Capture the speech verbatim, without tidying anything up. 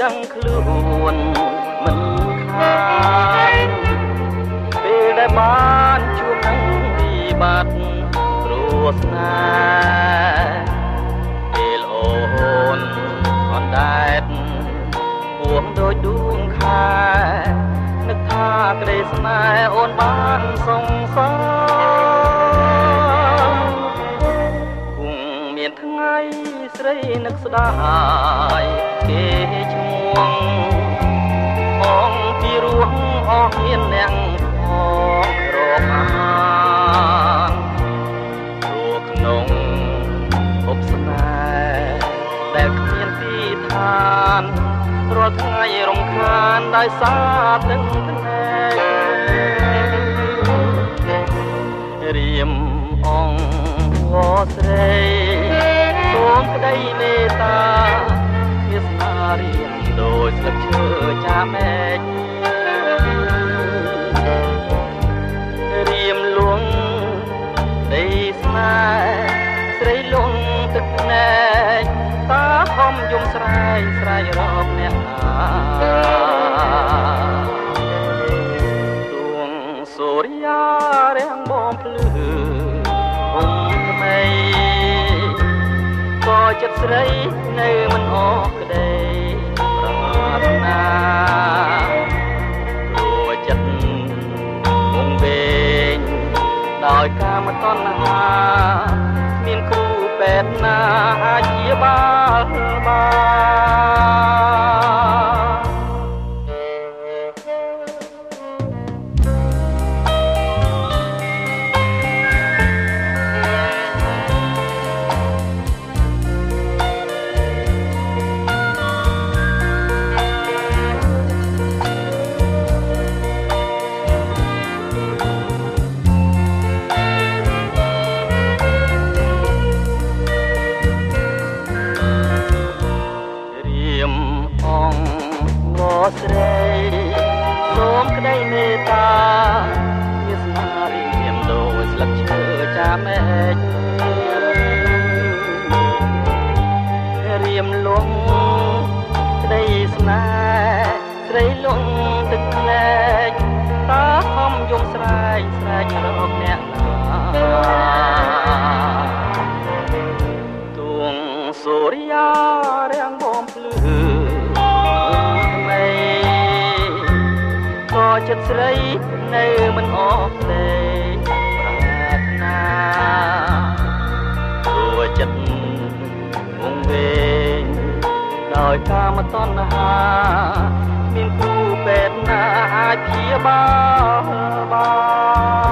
ដឹងខ្លួនមិនខានពេលដែលបានជួបនឹងវិបត្តិគ្រោះស្នេហ៍ពេលអូនអនដែតពួងដូចដួងខែនឹកថាក្តីស្នេហ៍អូនបានសងសឹកគង់មានថ្ងៃស្រីនឹកស្ដាយគេឈ្មោះអងពីរោះអស់មានអ្នកផងរកអាហារព្រោះក្នុងភពស្នេហ៍ដែលគ្មានទីឋានរាល់ថ្ងៃរំខានដោយសារទឹកភ្នែករៀមអងវស្រីសូមក្តីមេត្តាវាសនារៀមដូចស្លឹកឈើចាមែករៀមលងដីស្នេហ៍ស្រីលងទឹកភ្នែកតាខំយំស្រែកស្រែករកអ្នកណាទួងសូរិយារាំងបំភ្លឺហុំថ្មីក៏ចិត្តស្រីនៅមិនអស់ក្តីប្រាថ្នារួចចិត្តវងវែងដោយកាមតណ្ហាមានគូពេទ្យណាអាចជាបាលស្រីសូមក្តីមេត្តាវាសនារៀមដូចស្លឹកឈើចាមែករៀមលងក្តីស្នេហ៍ស្រីលងទឹកភ្នែកតាខំយំស្រែកស្រែករកអ្នកណាទួងសូរិយារាំងបំភ្លឺចិត្តស្រីនៅមិនអស់ផ្លេប្រាថ្នាព្រោះចិត្តវងវែងដោយកាមតណ្ហាមានគូពេទ្យណាអាចព្យាបាលបាន